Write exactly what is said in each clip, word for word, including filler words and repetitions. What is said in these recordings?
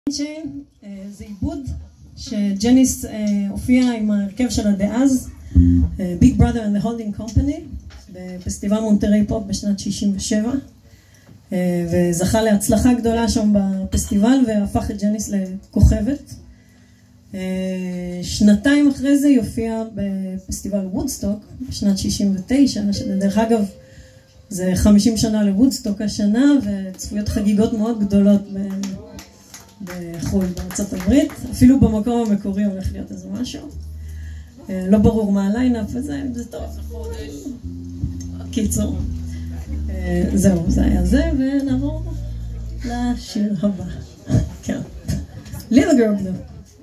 זה עיבוד שג'ניס הופיעה עם ההרכב שלה דאז, Big Brother and the Holding Company, בפסטיבל מונטרי פופ בשנת שישים ושבע, וזכה להצלחה גדולה שם בפסטיבל והפך את ג'ניס לכוכבת. שנתיים אחרי זה היא הופיעה בפסטיבל וודסטוק בשנת שישים ותשע, שדרך אגב זה חמישים שנה לוודסטוק השנה, וצפויות חגיגות מאוד גדולות בחו"ל, בארצות הברית. אפילו במקום המקורי הולך להיות איזה משהו. לא ברור מה הליינאפ וזה, זה טוב. קיצור. זהו, זה היה זה, ונעבור לשיר הבא. כן. Little Girl Blue.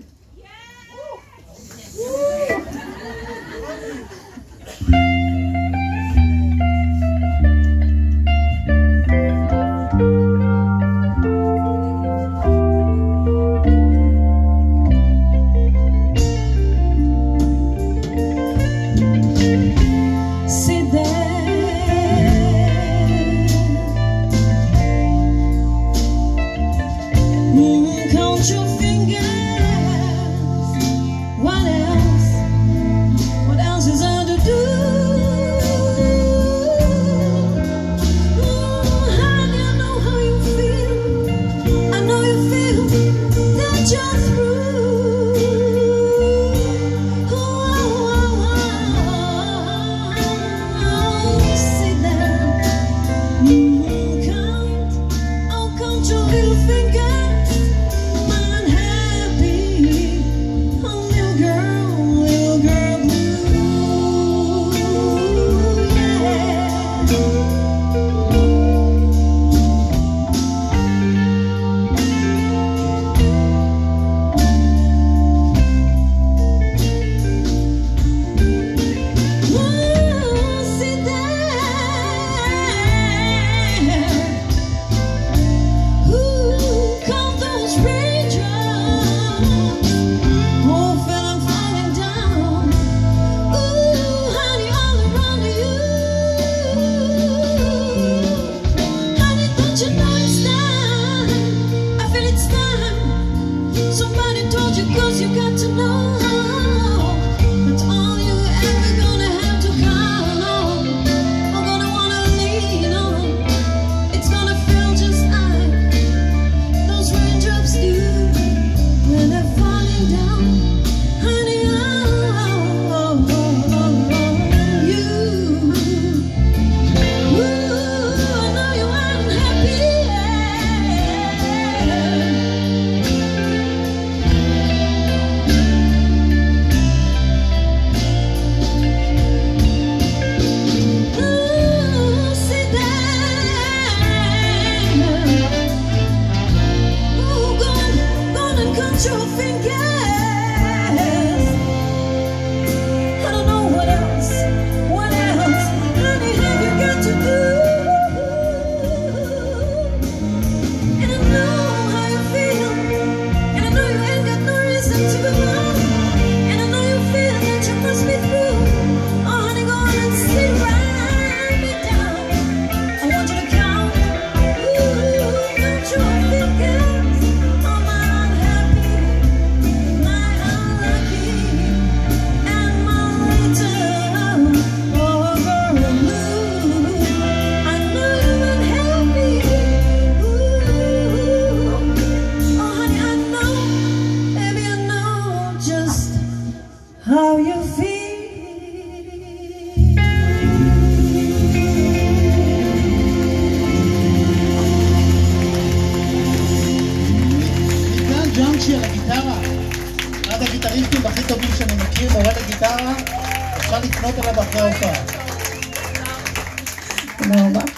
אחד הגיטריסטים הכי טובים שאני מכיר בעולם הגיטרה, אפשר לפנות אליו אחרי ההופעה. תודה רבה.